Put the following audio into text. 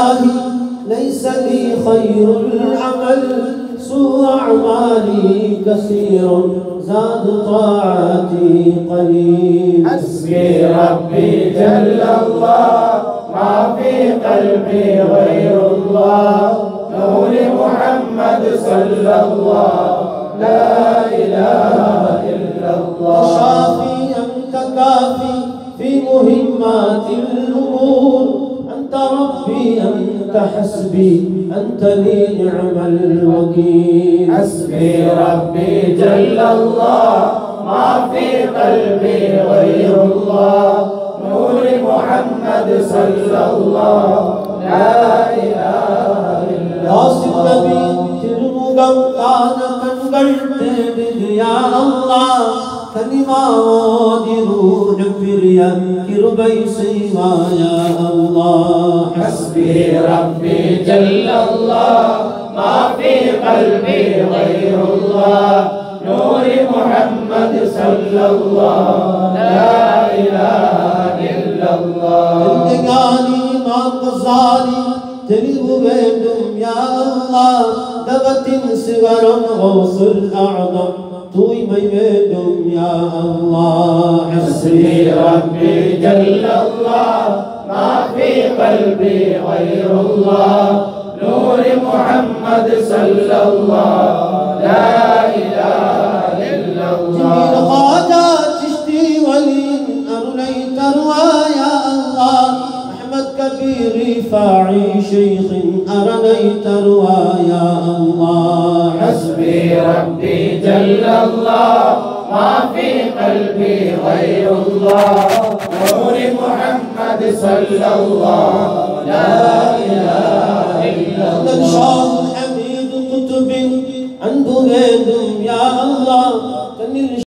إلهي ليس لي خير العمل سوء أعمالي كثير زاد طاعتي قليل. حسبي ربي جل الله ما في قلبي غير الله نور محمد صلى الله لا إله إلا الله. شافي أنت كافي في مهمات الأمور أنت ربي أنت حسبي أنت لي نعم الوكيل. حسبي ربي جل الله ما في قلبي غير الله نور محمد صلى الله لا إله إلا الله. يا الله كلمة وديرون بريا كربي سيما يا الله. حسبي ربي جل الله ما في قلبي غير الله نور محمد صلى الله لا إله إلا الله. الدقاني ما قصاني تلو بينهم يا الله دغت صغر غوث الأعظم توي ما بينهم يا الله. حسبي ربي جل الله ما في قلبي غير الله نور محمد صلى الله لا إله إلا الله. جميل خواجات تشتي ولي أرنيت روايا الله أحمد كبير رفاعي شيخ أرنيت روايا الله. حسبي ربي جل الله ما في قلبي غير الله نور محمد صلى الله لا إله إلا الله. شاه حميد قطب عنده بيدهم يا الله.